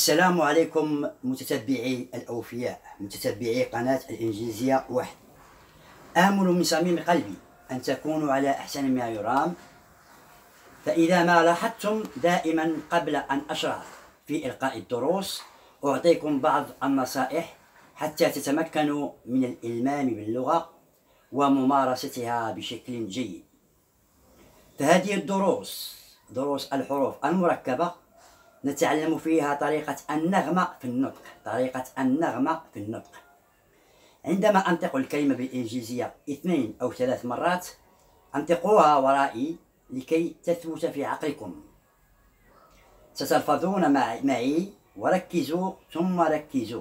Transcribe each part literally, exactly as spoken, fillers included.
السلام عليكم متتبعي الأوفياء، متتبعي قناة الإنجليزية واحد. آمل من صميم قلبي أن تكونوا على أحسن ما يرام. فإذا ما لاحظتم دائما قبل أن أشرع في إلقاء الدروس أعطيكم بعض النصائح حتى تتمكنوا من الإلمام باللغة وممارستها بشكل جيد. فهذه الدروس دروس الحروف المركبة نتعلم فيها طريقة النغمة في النطق طريقة النغمة في النطق عندما أنطق الكلمة بالإنجليزية اثنين أو ثلاث مرات أنطقوها ورائي لكي تثبت في عقلكم. ستلفظون معي وركزوا ثم ركزوا.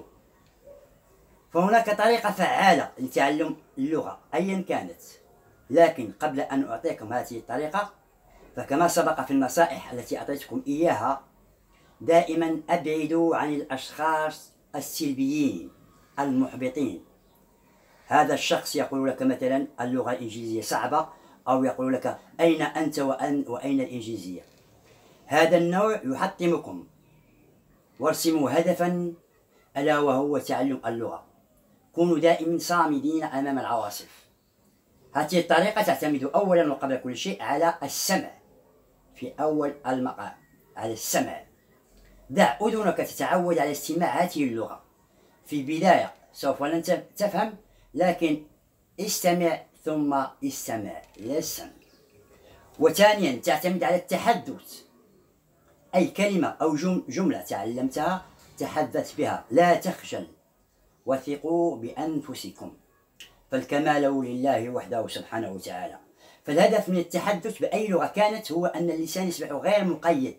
فهناك طريقة فعالة لتعلم اللغة أيا كانت، لكن قبل أن أعطيكم هذه الطريقة فكما سبق في النصائح التي أعطيتكم إياها، دائما أبعدوا عن الأشخاص السلبيين المحبطين. هذا الشخص يقول لك مثلا اللغة الإنجليزية صعبة، أو يقول لك أين أنت وأن وأين الإنجليزية. هذا النوع يحطمكم. وارسموا هدفا ألا وهو تعلم اللغة. كونوا دائما صامدين أمام العواصف. هذه الطريقة تعتمد أولا وقبل كل شيء على السمع في أول المقام، على السمع. دع أذنك تتعود على استماع هذه اللغة. في البداية سوف لن تفهم، لكن استمع ثم استمع listen. وثانيا تعتمد على التحدث، أي كلمة أو جملة تعلمتها تحدث بها، لا تخجل. وثقوا بأنفسكم، فالكمال لله وحده سبحانه وتعالى. فالهدف من التحدث بأي لغة كانت هو أن اللسان يصبح غير مقيد.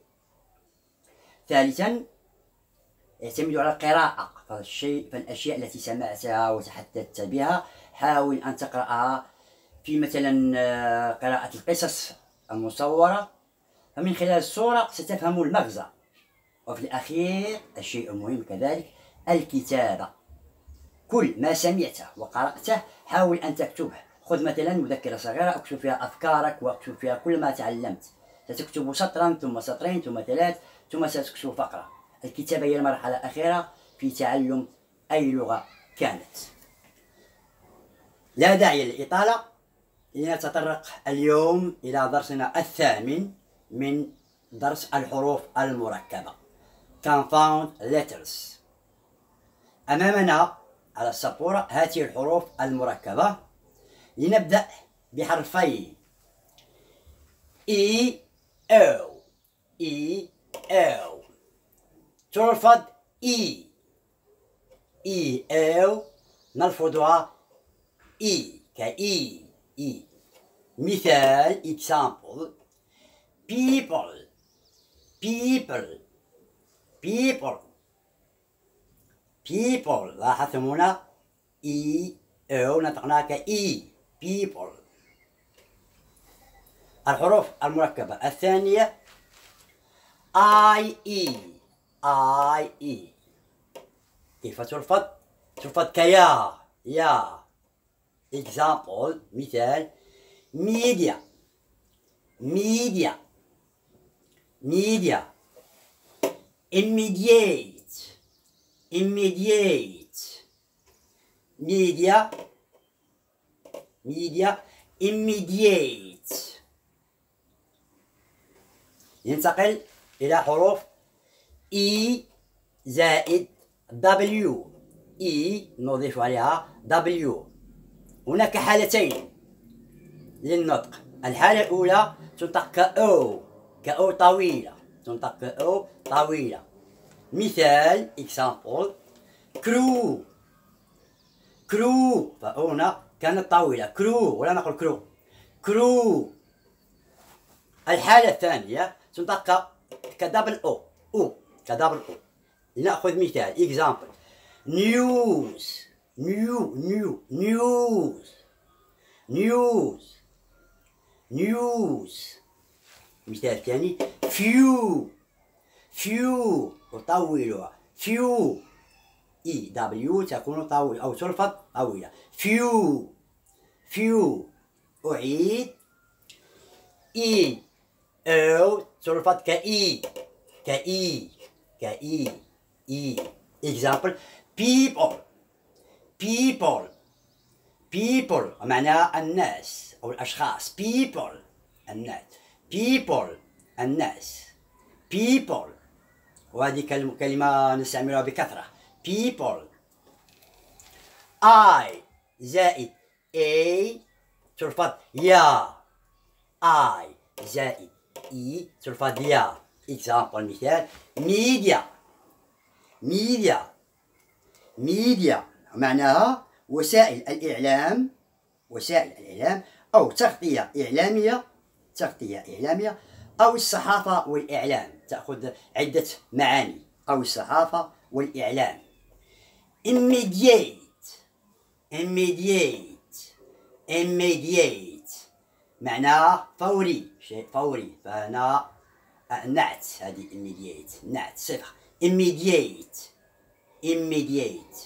ثالثا اعتمدوا على القراءة. فالشيء فالأشياء التي سمعتها وتحدثت بها حاول أن تقرأها في مثلا قراءة القصص المصورة، فمن خلال الصورة ستفهم المغزى. وفي الأخير الشيء المهم كذلك الكتابة. كل ما سمعته وقرأته حاول أن تكتبه. خذ مثلا مذكرة صغيرة اكتب فيها أفكارك واكتب فيها كل ما تعلمت. ستكتب سطرا ثم سطرين ثم ثلاث ثم ستكتب فقرة. الكتابة هي المرحلة الأخيرة في تعلم أي لغة كانت. لا داعي للإطالة، لنتطرق اليوم إلى درسنا الثامن من درس الحروف المركبة Compound Letters. أمامنا على السبورة هذه الحروف المركبة. لنبدأ بحرفين إي أو. إي أو تلفظ إي. إي أو نلفظها إي كإي إي. مثال example people people people people. لاحظتم هنا إي أو نطقناها كإي people. الحروف المركبة الثانية I E I E. كيف تلفظ؟ تلفظ كيا يا. example مثال media media media. immediate immediate media media immediate. ننتقل إلى حروف E زائد W. E نضيف عليها W. هناك حالتين للنطق. الحالة الأولى تنطق كأو كأو طويلة، تنطق كأو طويلة. مثال example كرو كرو. فهنا كانت طويلة كرو ولا نقول كرو كرو. الحالة الثانية تنطق كدبل أو أو كدبل أو. لنأخذ مثال example news نيو نيو نيوز نيوز نيوز. مثال ثاني few few أطولها few. إي دبليو تكون طويلة أو تلفظ طويلة few few. أعيد إي أو تلفظ كإي كإي كإي. E. Example people. People. People معناها الناس أو الأشخاص. People الناس. People الناس. People. وهذه كلمة نستعملها بكثرة. People. I زائد A تلفظ يا. I زائد E تلفظ يا. Example مثال media. media. media معناها وسائل الإعلام. وسائل الإعلام أو تغطية إعلامية. تغطية إعلامية أو الصحافة والإعلام، تأخذ عدة معاني. أو الصحافة والإعلام. immediate. immediate. immediate معناها فوري، شيء فوري، فهنا نعت، هذه immediate نعت صفة. immediate. immediate.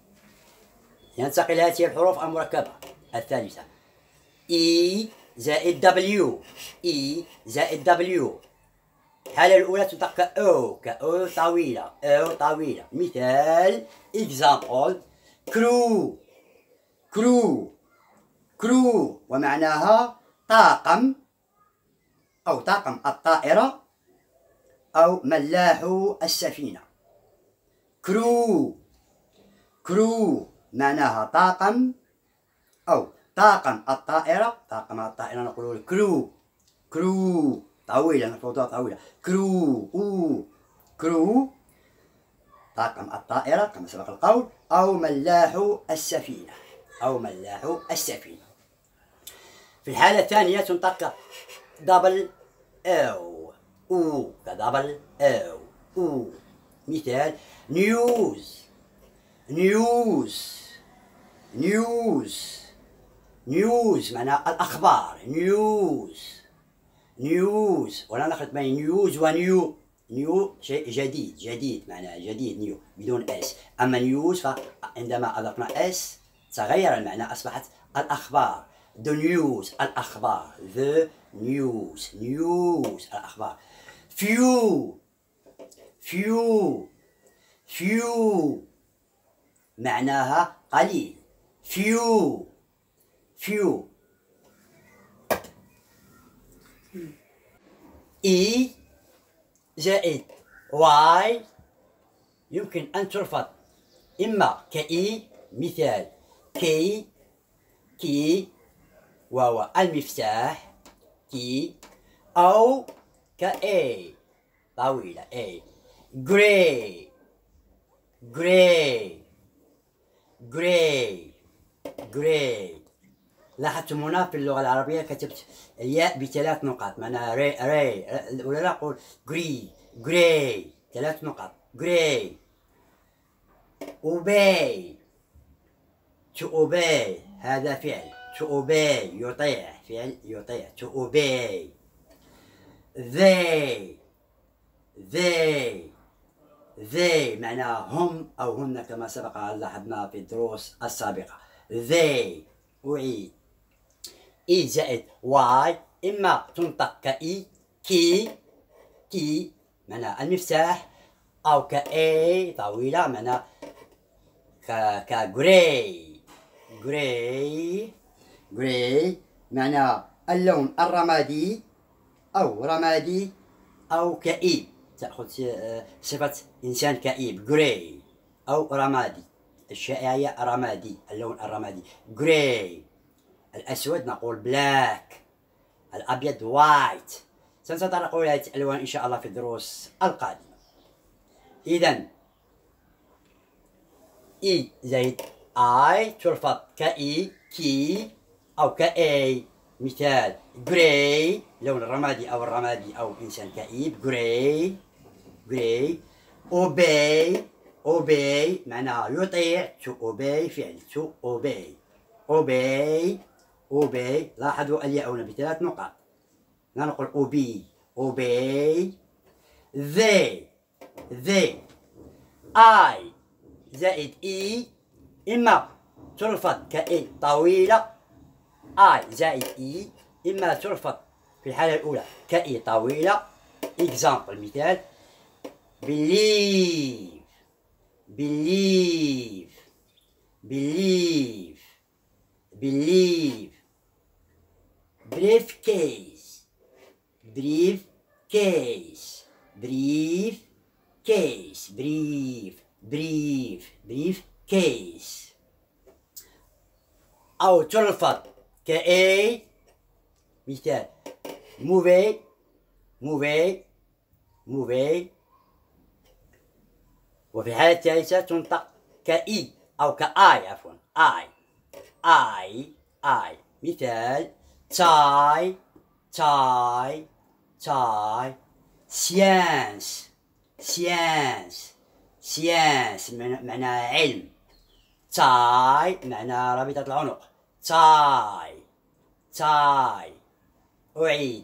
ينتقل هذه الحروف المركبة الثالثة E زائد W. E زائد W. الحالة الأولى تنطق كأو، كأو طويلة، أو طويلة. مثال example crew. crew. crew ومعناها طاقم أو طاقم الطائرة أو ملاحو السفينة. crew. crew معناها طاقم أو طاقم الطائرة. طاقم الطائرة نقول كرو. كرو طويلة، نفوتها طويلة. كرو. أو كرو طاقم الطائرة كما سبق القول، أو ملاح السفينة. أو ملاح السفينة. في الحالة الثانية تنطق دبل أو. أو كدبل أو. أو. مثال نيوز. نيوز. نيوز. نيوز معناها الأخبار. نيوز. نيوز ولا نخلط بين نيوز ونيو. نيو شيء جديد، جديد معناها جديد، نيو بدون اس. أما نيوز فعندما أضفنا اس تغير المعنى، أصبحت الأخبار. The news الأخبار. The news. news الأخبار. few. few. few معناها قليل. few. few. E زائد Y يمكن أن تلفظ إما كإي، مثال كي، كي وهو المفتاح كي، أو كأي طويلة A. grey. grey. grey. grey. لاحظتم هنا في اللغة العربية كتبت الياء بثلاث نقاط، معناها ري ري ولا نقول جري جراي، ثلاث نقاط. جراي. obey. to obey هذا فعل. to obey يطيع، فعل يطيع. to obey. they. they. they معناها هم أو هن كما سبق لاحظنا في الدروس السابقة. they. أعيد. إي زائد واي إما تنطق كإي كي، كي معناها المفتاح، أو كأي طويلة معناها كجراي. جراي. جراي معناها اللون الرمادي أو رمادي، أو كئيب، تأخذ صفة إنسان كئيب. جراي أو رمادي. الشائعة هي رمادي، اللون الرمادي. جراي. الأسود نقول بلاك. الأبيض وايت. سنتطرق إلى هذه الألوان إن شاء الله في الدروس القادمة. إذن إي زائد آي تلفظ كإي كي أو كأي. مثال جراي لون الرمادي أو الرمادي أو إنسان كئيب. جراي. جراي. obey. obey معناها يطيع. to obey فعل. to obey. obey. obey لاحظوا الياء هنا بثلاث نقاط، لا نقول obey. obey. they. they. I زائد E إما تلفظ كإي طويلة. I زائد E إما تلفظ في الحالة الأولى كإي طويلة. example مثال believe. believe believe believe briefcase briefcase briefcase brief brief briefcase أو تلفظ كأي مثال موفي موفي موفي. وفي الحالة الثالثة تنطق كإي أو كآي عفوا آي آي آي. مثال تاي تاي تاي. سيانس سيانس سيانس معناها علم. تاي معناها رابطة العنق. تاي تاي. أعيد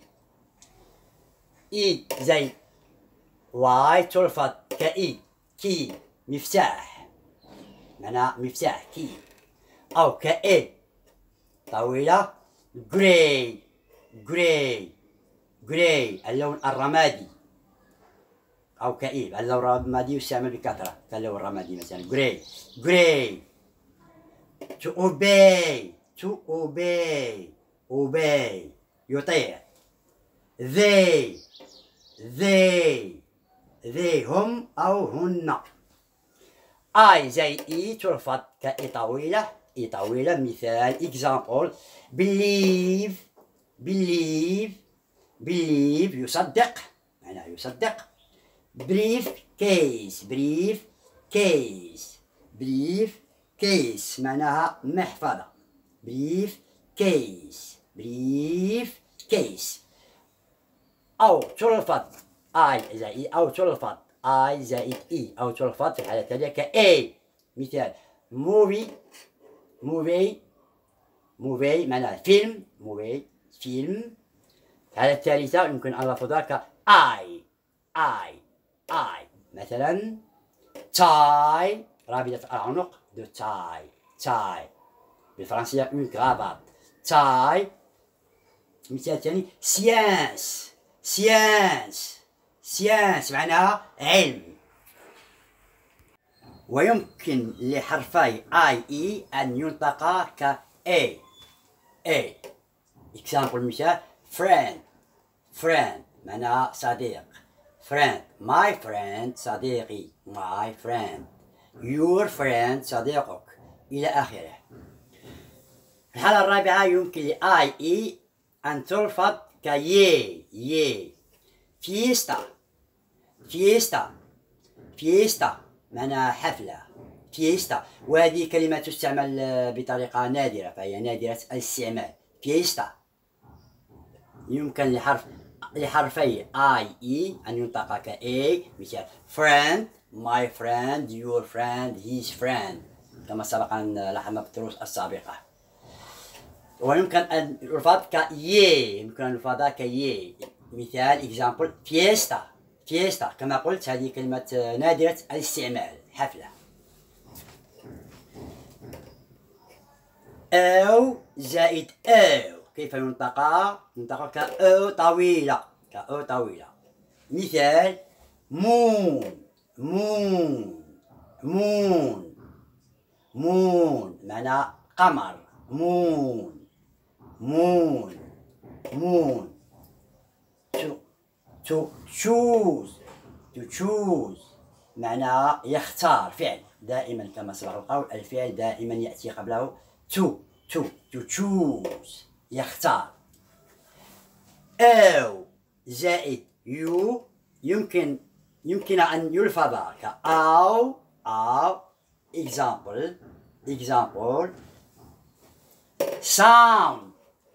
إي زي واي تلفظ كإي كي مفتاح معناها مفتاح كي. أو كإي طويلة جراي جراي جراي اللون الرمادي. أو كئيب اللون الرمادي يستعمل بكثرة كاللون الرمادي مثلا جراي جراي. to obey to obey obey يطيع. they they they هم أو هن. I زي إي تلفظ كإي طويلة إي طويلة. مثال example believe believe believe يصدق معناه يصدق. brief case brief case brief case معناها محفظة. brief case brief case. أو تلفظ I زائد أو تلفظ I زائد إي أو تلفظ في الحالة التالية كأي. مثال movie movie movie معناها فيلم movie فيلم. في الحالة الثالثة يمكن أن نلفظها ك I I I. مثلا tie رابطة العنق de tie tie بالفرنسية une cravate tie. مثال ثاني science science science معناها علم. ويمكن لحرفي I E أن ينطقا ك A A. example مثال friend friend معناها صديق. friend my friend صديقي my friend. your friend صديقك إلى آخره. الحالة الرابعة يمكن ل I E أن تلفظ كي ي. fiesta fiesta fiesta معناها حفلة fiesta. وهذه كلمة تستعمل بطريقة نادرة فهي نادرة الاستعمال fiesta. يمكن لحرف لحرفي I E أن ينطق ك A. مثال friend my friend your friend his friend كما سبق أن لاحظنا في الدروس السابقة. ويمكن أن يلفظ ك ي يمكن أن يلفظ ك ي. مثال example fiesta fiesta كما قلت هذه كلمة نادرة الاستعمال حفلة. أو زائد أو كيف ينطق؟ ينطق كأو طويلة كأو طويلة. مثال moon moon moon moon معنى قمر moon moon moon. to to choose to choose معنى يختار فعل دائما كما سبق القول الفعل دائما يأتي قبله to to to choose يختار. أو زائد يو يمكن يمكن أن يلفظ كأو أو example example sound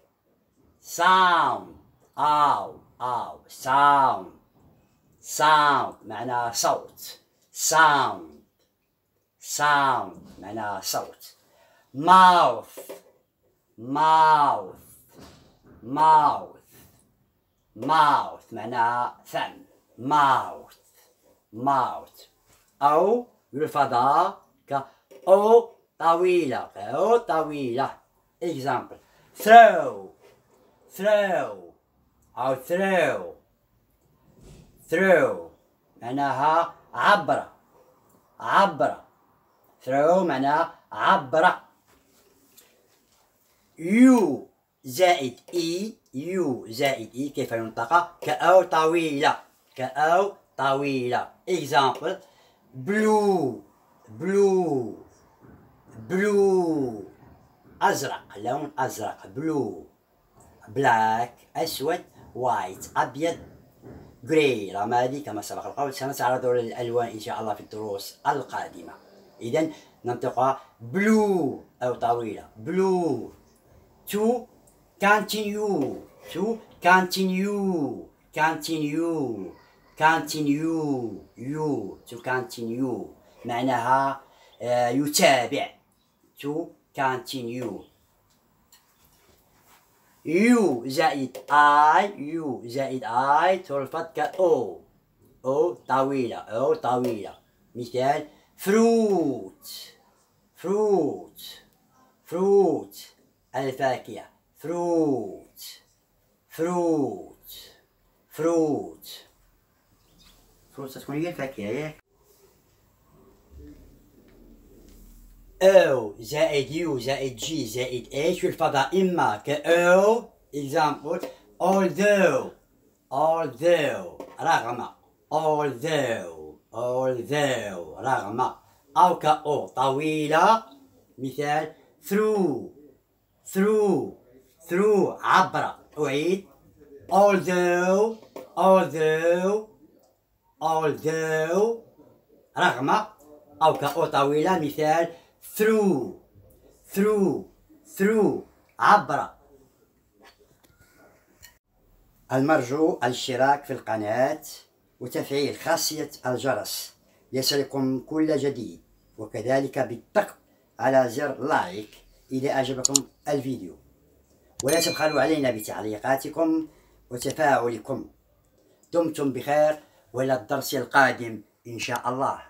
sound أو أو sound sound معنى صوت sound sound معنى صوت. mouth mouth mouth mouth معنى فم mouth mouth. أو يلفظ ك أو طويلة أو طويلة example throw throw أو throw throw معناها عبر عبر. through معناها عبر. يو زائد إي، يو زائد إي كيف ينطق؟ كأو طويلة، كأو طويلة. example blue، blue، blue أزرق، لون أزرق blue. black أسود، white أبيض، grey رمادي كما سبق القول. سنتعرض للألوان إن شاء الله في الدروس القادمة. إذن ننطقها blue أو طويلة blue. to continue، to continue، continue، continue، you to continue معناها يتابع. to continue. يو زائد I، يو زائد I تلفظ كأو، أو طويلة، أو طويلة. مثال fruit، fruit، fruit الفاكهة fruit، fruit، fruit. fruit تكون هي الفاكهة ياك. أو زائد يو زائد جي زائد إيش يلفظها إما كأو. example although، although رغم، although، although رغم. أو كأو طويلة. مثال through، through، through عبر. أعيد although، although، although رغم. أو كأو طويلة. مثال through، through، through عبر. المرجو الاشتراك في القناة وتفعيل خاصية الجرس ليصلكم كل جديد، وكذلك بالضغط على زر لايك إذا أعجبكم الفيديو، ولا تبخلوا علينا بتعليقاتكم وتفاعلكم. دمتم بخير، وإلى الدرس القادم إن شاء الله.